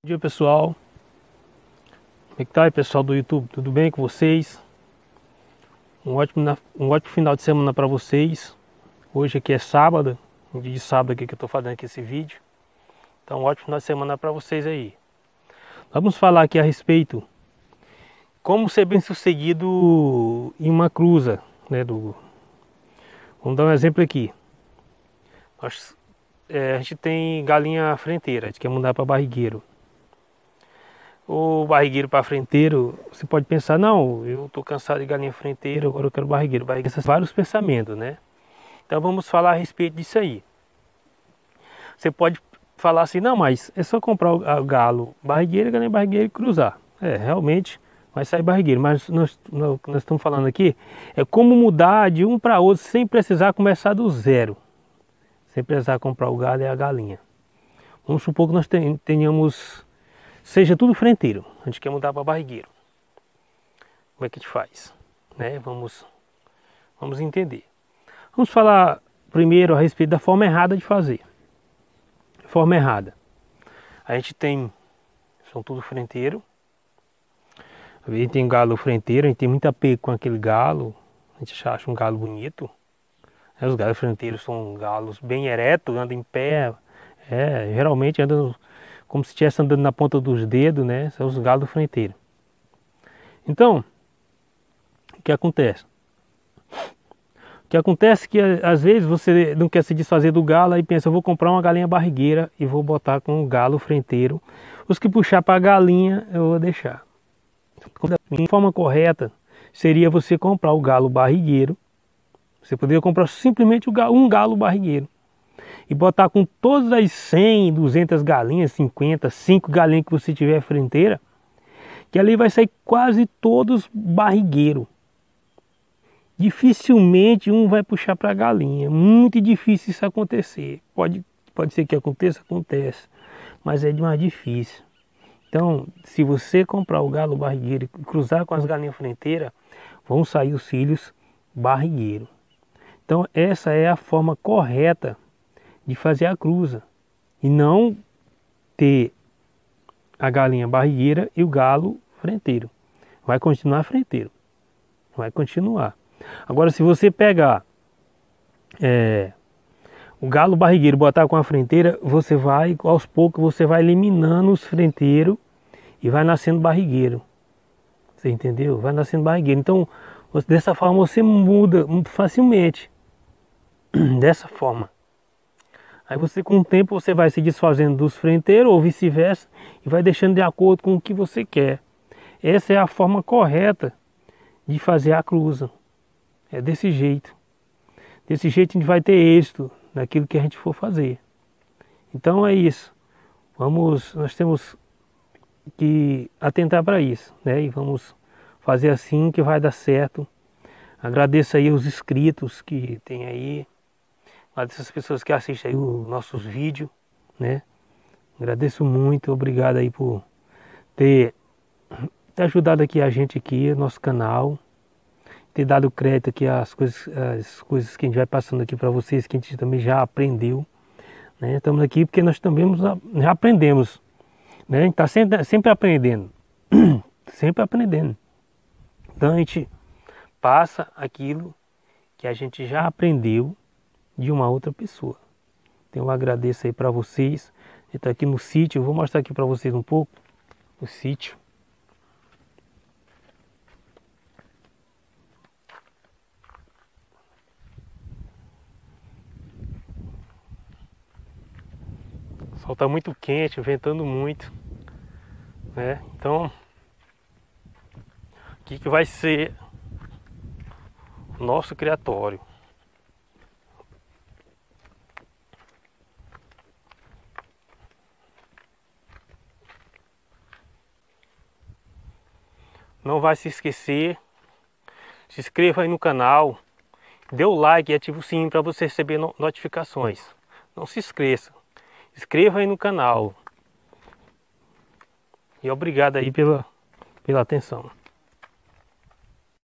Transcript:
Bom dia, pessoal. Como é que tá aí, pessoal do YouTube? Tudo bem com vocês? Um ótimo final de semana para vocês. Hoje aqui é sábado, um dia de sábado aqui que eu tô fazendo aqui esse vídeo. Então, um ótimo final de semana para vocês aí. Vamos falar aqui a respeito como ser bem-sucedido em uma cruza, né? Vamos dar um exemplo aqui. A gente tem galinha frenteira, a gente quer mudar para barrigueiro. O barrigueiro para frenteiro, você pode pensar, não, eu estou cansado de galinha frenteira, agora eu quero barrigueiro. Barrigueiro, esses vários pensamentos, né? Então vamos falar a respeito disso aí. Você pode falar assim, não, mas é só comprar o galo barrigueiro, galinha barrigueiro e cruzar. Realmente vai sair barrigueiro, mas nós estamos falando aqui é como mudar de um para outro sem precisar começar do zero. Sem precisar comprar o galo e a galinha. Vamos supor que nós tenhamos... Seja tudo frenteiro, a gente quer mudar para barrigueiro. Como é que a gente faz? Né? Vamos entender. Vamos falar primeiro a respeito da forma errada de fazer. Forma errada. A gente são tudo frenteiro. A gente tem galo frenteiro, a gente tem muito apego com aquele galo. A gente acha um galo bonito. Os galos frenteiros são galos bem eretos, andam em pé. Geralmente andam como se estivesse andando na ponta dos dedos, né? São os galos frenteiros. Então, o que acontece? O que acontece é que às vezes você não quer se desfazer do galo e pensa, eu vou comprar uma galinha barrigueira e vou botar com o galo frenteiro. Os que puxar para a galinha eu vou deixar. De forma correta seria você comprar o galo barrigueiro. Você poderia comprar simplesmente um galo barrigueiro e botar com todas as 100, 200 galinhas, 50, 5 galinhas que você tiver frenteira, que ali vai sair quase todos barrigueiro. Dificilmente um vai puxar para a galinha, muito difícil isso acontecer. Pode ser que aconteça, acontece, mas é mais difícil. Então, se você comprar o galo barrigueiro e cruzar com as galinhas frenteiras, vão sair os filhos barrigueiro. Então, essa é a forma correta de fazer a cruza e não ter a galinha barrigueira e o galo frenteiro. Vai continuar frenteiro, vai continuar. Agora, se você pegar o galo barrigueiro e botar com a frenteira, você vai, aos poucos, você vai eliminando os frenteiros e vai nascendo barrigueiro. Você entendeu? Vai nascendo barrigueiro. Então, dessa forma você muda muito facilmente. Dessa forma. Aí você, com o tempo, você vai se desfazendo dos frenteiros ou vice-versa e vai deixando de acordo com o que você quer. Essa é a forma correta de fazer a cruza. É desse jeito. Desse jeito a gente vai ter êxito naquilo que a gente for fazer. Então é isso. Nós temos que atentar para isso, né? E vamos fazer assim que vai dar certo. Agradeço aí os inscritos que tem aí. Agradeço as pessoas que assistem aí os nossos vídeos, né? Agradeço muito, obrigado aí por ter ajudado aqui a gente aqui, nosso canal, ter dado crédito aqui às coisas que a gente vai passando aqui para vocês, que a gente também já aprendeu, né? Estamos aqui porque nós também já aprendemos, né? A gente está sempre aprendendo, sempre aprendendo. Então a gente passa aquilo que a gente já aprendeu de uma outra pessoa. Então eu agradeço aí para vocês. Ele está aqui no sítio, eu vou mostrar aqui para vocês um pouco o sítio. O sol está muito quente, ventando muito, né? Então aqui que vai ser o nosso criatório. Não vai se esquecer, se inscreva aí no canal, dê o like e ative o sininho para você receber notificações. Não se esqueça, inscreva aí no canal. E obrigado aí pela atenção.